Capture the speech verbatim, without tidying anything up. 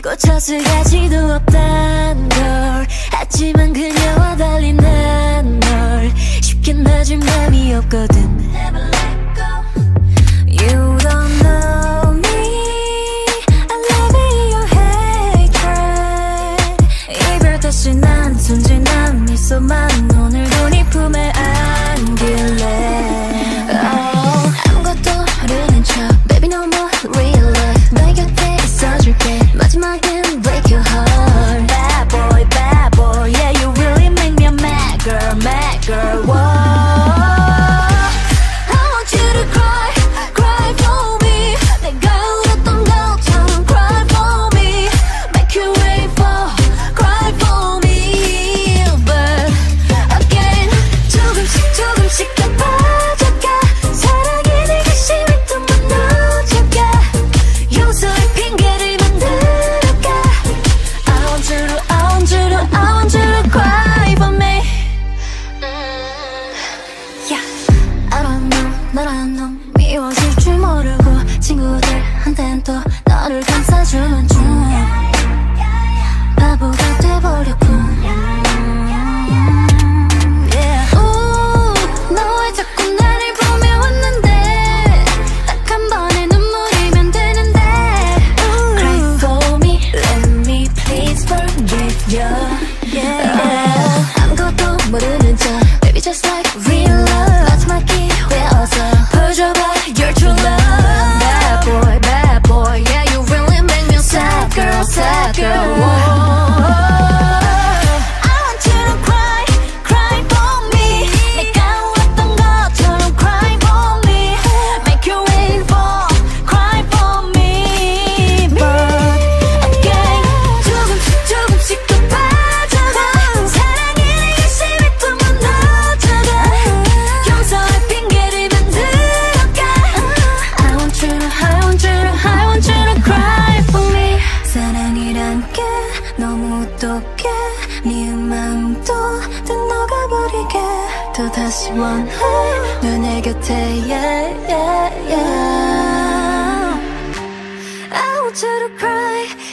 꽂혔을 가치도 없단 걸. 하지만 그녀와 달리 난 널 쉽게 놔줄 맘이 없거든. Never let go. You don't know me, I love your hatred. 이별 다시 난 순진한 미소만 오늘도 네 품에 안길래. oh, 아무것도 모르는 척 Baby no more real love. 너의 곁에 있어줄게. 마지막엔 break your heart. Bad boy, bad boy, yeah you really make me a mad girl, mad girl. Whoa. 너란 놈 미워질 줄 모르고 친구들한텐 또 너를 감싸주는 중 바보가 돼버렸군. yeah. 오, 너 왜 자꾸 나를 보며 웃는데. 딱 한 번의 눈물이면 되는데. Ooh. Cry for me, let me please forgive you. yeah. uh, 아무것도 모르는 척 Baby just like real love. 마지막 기회 어서 보여줘봐 your true love. Bad boy, bad boy, yeah you really make me a sad girl, sad girl. Whoa. I want you to cry, cry for me. 내가 울었던 것처럼 cry for me. Make you wait for, cry for me. But again 조금씩 조금씩 더 빠져가. 사랑이 내게 심히 또 무너져가. 용서할 핑계를 만들어가. I want you to, I want you to, I want you to cry for me. 사랑이란 게 너무 똑해. 미운 마음도 다 녹아버리게. 또 다시 원해 널 내 곁에 yeah, yeah, yeah. I want you to cry